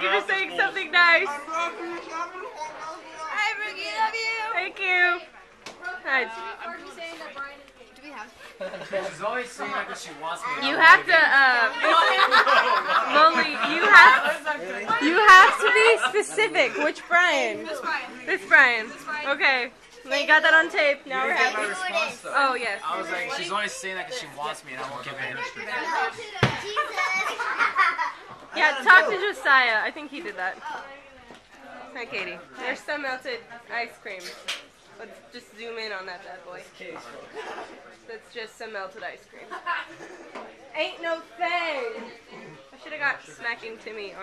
you for saying something nice. Hi, Brookie, love you. Thank you. Nice. Do we have? She's always saying that because she wants me. You have to, Molly, you have to be specific. Which Brian? This Brian. This Brian. Okay. We got that on tape. Now we're You didn't get my happy. response, though. Oh, yes. I was like, she's always saying that because she wants me and I won't give in. Yeah, talk to Josiah. I think he did that. Hi, Katie. There's some melted ice cream. Let's just zoom in on that bad boy. That's just some melted ice cream. Ain't no thing. I should have got smacking Timmy.